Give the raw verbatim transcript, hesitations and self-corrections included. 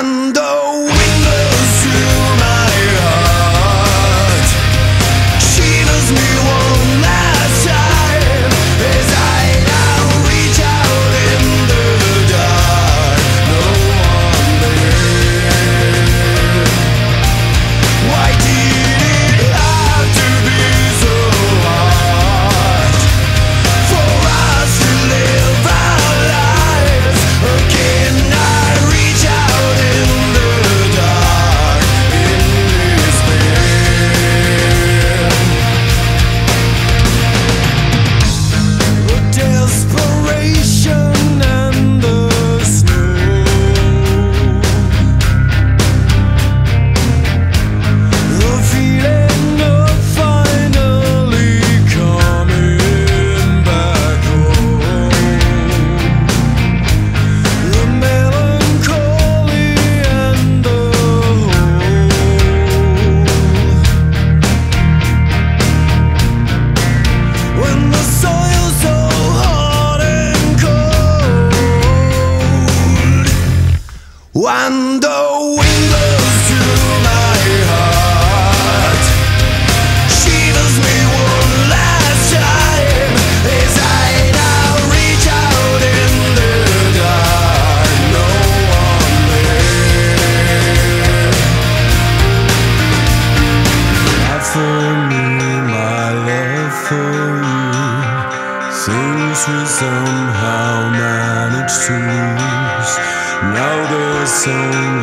Quando wind blows through my heart, shivers me one last time as I now reach out in the dark. No one there. Why did it have to be so hard for us to live our lives? Can I reach out in the dark in despair? The desperation and the snow, the feeling of finally coming back home, the melancholy and the hope. When the soil's so hard and cold, quando wind blows through my heart, shivers me one last time as I now reach out in the dark. No one there. Not for me, my love for you. Things we somehow managed to lose. Now there's only